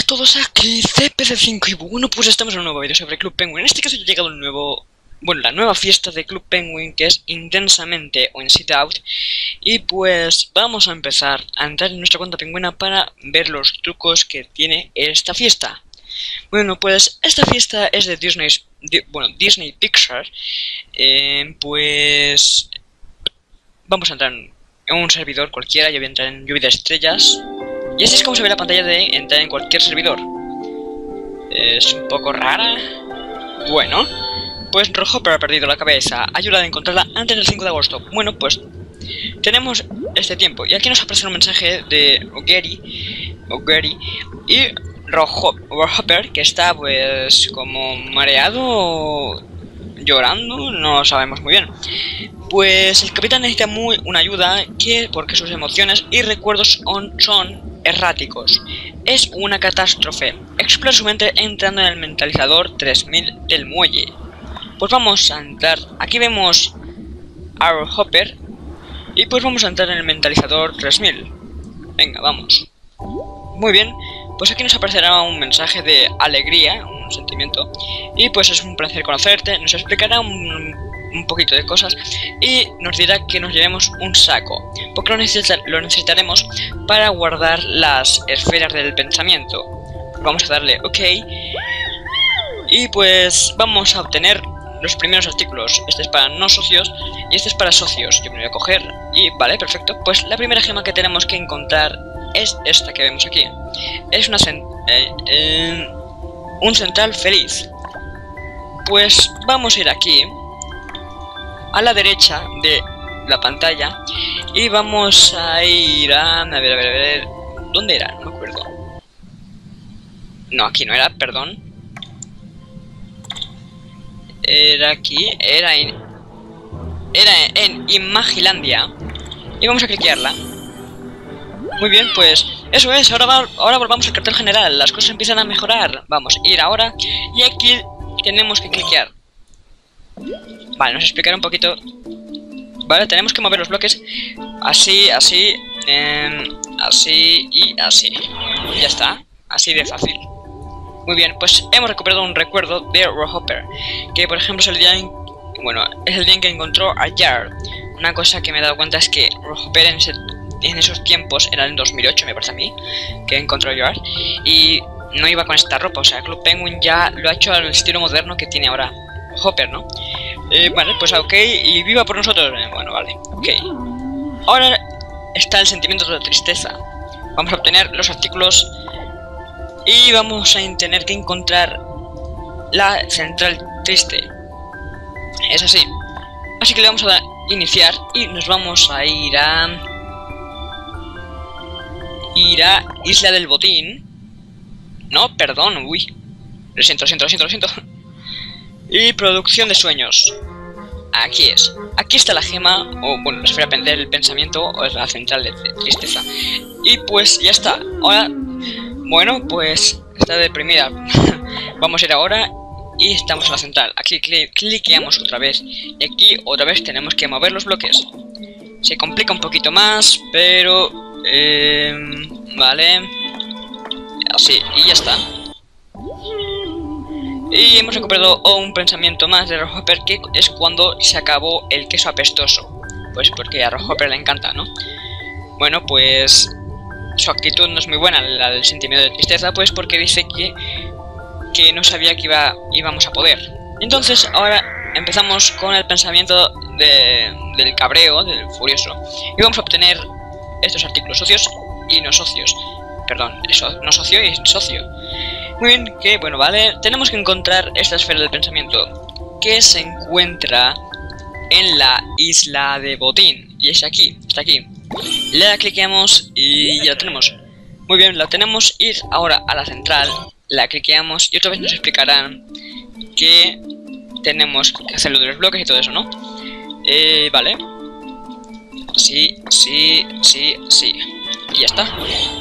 todos aquí, CPC5 y bueno, pues estamos en un nuevo vídeo sobre Club Penguin. En este caso ya ha llegado el nuevo, la nueva fiesta de Club Penguin, que es Intensamente o Inside Out. Y pues vamos a empezar a entrar en nuestra cuenta pingüina para ver los trucos que tiene esta fiesta. Bueno, pues esta fiesta es de Disney Pixar. Pues vamos a entrar en un servidor cualquiera. Yo voy a entrar en lluvia de estrellas. Y así es como se ve la pantalla de entrar en cualquier servidor. Es un poco rara. Bueno, pues Rojhopper ha perdido la cabeza. Ayuda a encontrarla antes del 5 de agosto. Bueno, pues tenemos este tiempo. Y aquí nos aparece un mensaje de O'Gary y Rojhopper, que está pues como mareado o llorando, no lo sabemos muy bien. Pues el capitán necesita una ayuda porque sus emociones y recuerdos son erráticos. Es una catástrofe. Explora su mente entrando en el mentalizador 3000 del muelle. Pues vamos a entrar. Aquí vemos a Rojhopper y pues vamos a entrar en el mentalizador 3000. Venga, vamos. Muy bien. Pues aquí nos aparecerá un mensaje de alegría, un sentimiento. Y pues es un placer conocerte. Nos explicará un poquito de cosas y nos dirá que nos llevemos un saco, porque lo necesitaremos para guardar las esferas del pensamiento. Vamos a darle OK y pues vamos a obtener los primeros artículos. Este es para no socios y este es para socios. Yo me lo voy a coger y vale, perfecto. Pues la primera gema que tenemos que encontrar es esta que vemos aquí. Es un central feliz. Pues vamos a ir aquí a la derecha de la pantalla y vamos a ir a ver, ¿dónde era? No me acuerdo. No, aquí no era, perdón. Era aquí, era en Imagilandia y vamos a cliquearla. Muy bien, pues eso es, ahora volvamos al cartel general, las cosas empiezan a mejorar. Vamos a ir ahora y aquí tenemos que cliquear. Vale, nos explicará un poquito. Vale, tenemos que mover los bloques así, así, así y así. Ya está, así de fácil. Muy bien, pues hemos recuperado un recuerdo de Rojhopper, que por ejemplo es el día en que encontró a Jar. Una cosa que me he dado cuenta es que Rojhopper en esos tiempos, era en 2008 me parece a mí, que encontró a Jar y no iba con esta ropa. O sea, Club Penguin ya lo ha hecho al estilo moderno que tiene ahora Hopper, ¿no? Vale, pues OK, y viva por nosotros. Bueno, vale, OK. Ahora está el sentimiento de tristeza. Vamos a obtener los artículos y vamos a tener que encontrar la central triste. Es así. Así que le vamos a iniciar y nos vamos a ir a Isla del Botín. No, perdón, uy. Lo siento. Y producción de sueños. Aquí es. Aquí está la gema, o bueno, la esfera del pensamiento, o es la central de tristeza. Y pues ya está. Ahora, bueno, pues está deprimida. Vamos a ir ahora y estamos en la central. Aquí cliqueamos otra vez. Y aquí otra vez tenemos que mover los bloques. Se complica un poquito más, pero vale. Así, y ya está. Y hemos recuperado un pensamiento más de Rojhopper, que es cuando se acabó el queso apestoso. Pues porque a Rojhopper le encanta, ¿no? Bueno, pues su actitud no es muy buena, la del sentimiento de tristeza, pues porque dice que no sabía que íbamos a poder. Entonces ahora empezamos con el pensamiento del cabreo, del furioso. Y vamos a obtener estos artículos, socios y no socios. Perdón, no socio y socio. Muy bien, que bueno, vale. Tenemos que encontrar esta esfera del pensamiento, que se encuentra en la isla de Botín. Y es aquí, está aquí. La cliqueamos y ya la tenemos. Muy bien, la tenemos. Ir ahora a la central, la cliqueamos y otra vez nos explicarán que tenemos que hacer lo de los bloques y todo eso, ¿no? Vale. Sí. Y ya está.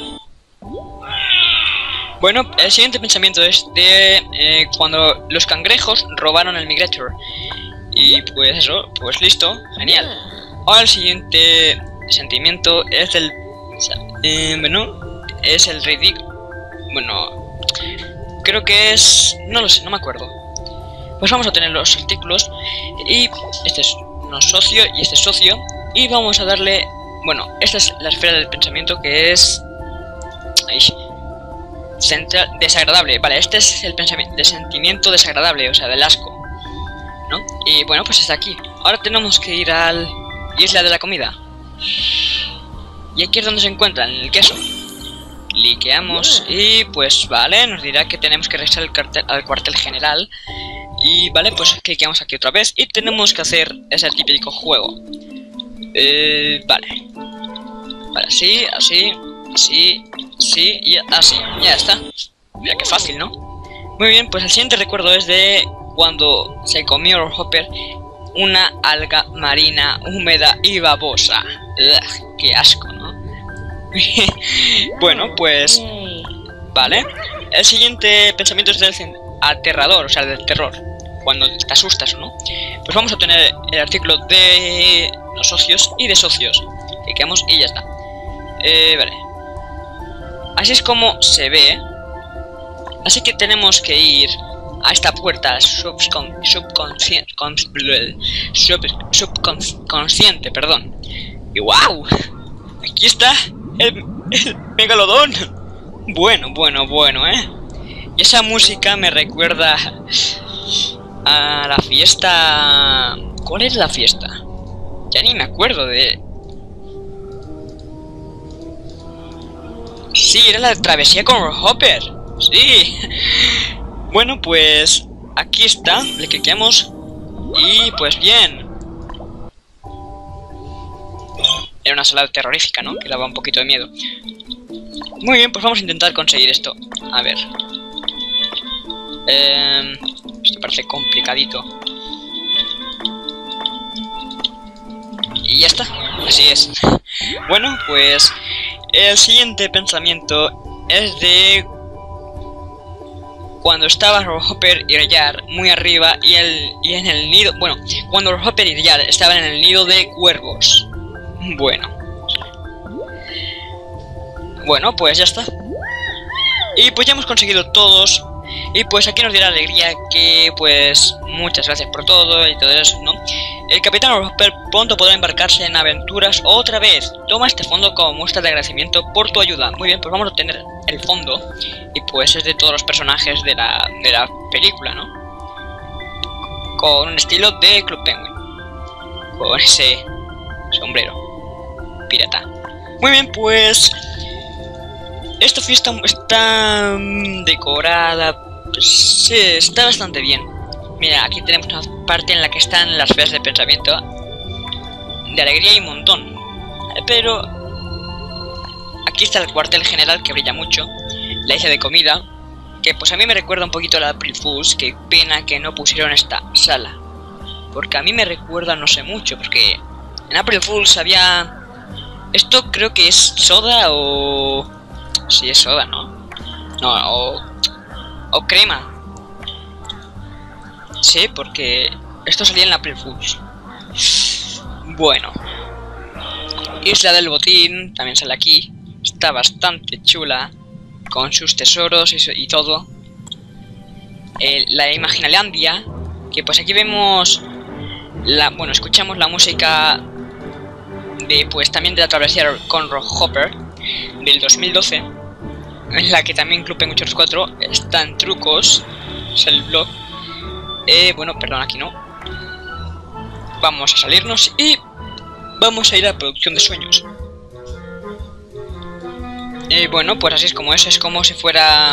Bueno, el siguiente pensamiento es de cuando los cangrejos robaron el Migrator. Y pues eso, pues listo, genial. Ahora el siguiente sentimiento es del... es el ridículo... Bueno, Creo que es... no lo sé, no me acuerdo. Pues vamos a tener los artículos. Y este es un socio y este es socio. Y vamos a darle... bueno, esta es la esfera del pensamiento, que es... ahí. Central, desagradable. Vale, este es el pensamiento de sentimiento desagradable, o sea, del asco, ¿no? Y bueno, pues está aquí. Ahora tenemos que ir al isla de la comida. Y aquí es donde se encuentra el queso. Cliqueamos y pues vale, nos dirá que tenemos que regresar al cuartel general. Y vale, pues cliqueamos aquí otra vez y tenemos que hacer ese típico juego. Vale. Vale, así, así, así, sí y así. Ya está. Mira qué fácil, ¿no? Muy bien, pues el siguiente recuerdo es de cuando se comió Hopper una alga marina húmeda y babosa. Ugh, qué asco, ¿no? Bueno, pues... vale. El siguiente pensamiento es del aterrador, o sea, del terror. Cuando te asustas, ¿no? Pues vamos a tener el artículo de los socios y de socios. Clicamos y ya está. Vale. Así es como se ve. Así que tenemos que ir a esta puerta subconsciente, perdón. Y wow, aquí está el megalodón. Bueno, y esa música me recuerda a la fiesta. ¿Cuál es la fiesta? Ya ni me acuerdo de... sí, era la travesía con Hopper. Sí. Bueno, pues aquí está, le cliqueamos y pues bien. Era una sala terrorífica, ¿no? Que daba un poquito de miedo. Muy bien, pues vamos a intentar conseguir esto. A ver. Esto parece complicadito. Y ya está, así es. Bueno, pues el siguiente pensamiento es de cuando estaba Hopper y Rayar muy arriba y en el nido... bueno, cuando Hopper y Rayar estaban en el nido de cuervos. Bueno, pues ya está. Y pues ya hemos conseguido todos. Y pues aquí nos dirá alegría que pues muchas gracias por todo y todo eso, ¿no? El capitán Hopper pronto podrá embarcarse en aventuras otra vez. Toma este fondo como muestra de agradecimiento por tu ayuda. Muy bien, pues vamos a obtener el fondo. Y pues es de todos los personajes de la película, ¿no? Con un estilo de Club Penguin. Con ese sombrero pirata. Muy bien, pues esta fiesta está decorada. Pues, sí, está bastante bien. Mira, aquí tenemos una parte en la que están las esferas de pensamiento de alegría y un montón. Pero aquí está el cuartel general, que brilla mucho. La isla de comida, que pues a mí me recuerda un poquito a la April Fools. Qué pena que no pusieron esta sala, porque a mí me recuerda no sé mucho. Porque en April Fools había... esto creo que es soda o... sí, es soda, ¿no? No, o crema. Sí, porque esto salía en la April Fools. Bueno, Isla del Botín también sale aquí. Está bastante chula, con sus tesoros y todo. La Imaginalandia, que pues aquí vemos bueno, escuchamos la música de pues también de la travesía con Hopper del 2012, en la que también Club Penguin 4 están trucos. Es el blog. Bueno, perdón, aquí no. Vamos a salirnos y vamos a ir a producción de sueños. Bueno, pues así es como es como si fuera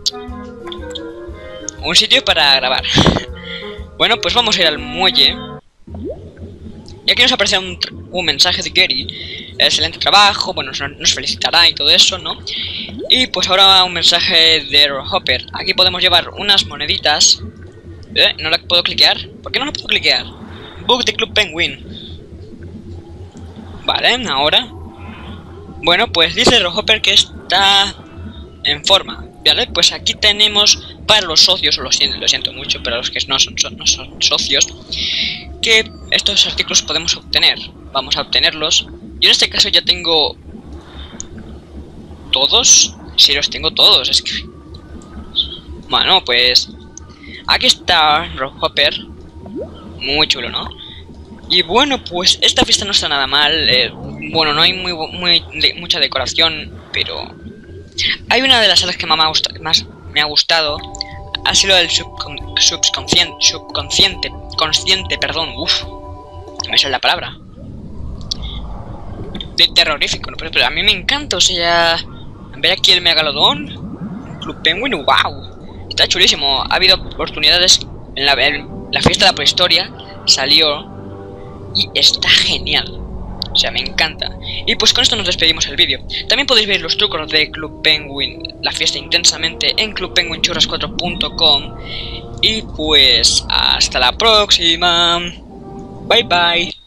un sitio para grabar. Bueno, pues vamos a ir al muelle. Y aquí nos aparece un mensaje de Gary. Excelente trabajo, bueno, nos felicitará y todo eso, ¿no? Y pues ahora un mensaje de Hopper. Aquí podemos llevar unas moneditas. ¿No la puedo cliquear? ¿Por qué no la puedo cliquear? Book de Club Penguin. Vale, ahora. Bueno, pues dice Hopper que está en forma. Vale, pues aquí tenemos para los socios, lo siento mucho, pero los que no son socios, que estos artículos podemos obtener. Vamos a obtenerlos. Yo en este caso ya tengo todos. Sí, los tengo todos. Es que Bueno, pues aquí está Rock Hopper. Muy chulo, ¿no? Y bueno, pues esta fiesta no está nada mal. Bueno, no hay mucha decoración, pero hay una de las salas que más me ha gustado. Ha sido el consciente, perdón. Uff, no me sale la palabra. De terrorífico, ¿no? Pero a mí me encanta, o sea, ver aquí el Megalodón, Club Penguin, wow, está chulísimo. Ha habido oportunidades en la fiesta de la prehistoria, salió y está genial. O sea, me encanta. Y pues con esto nos despedimos el vídeo. También podéis ver los trucos de Club Penguin, la fiesta intensamente, en clubpenguinchurras4.com. Y pues hasta la próxima. Bye bye.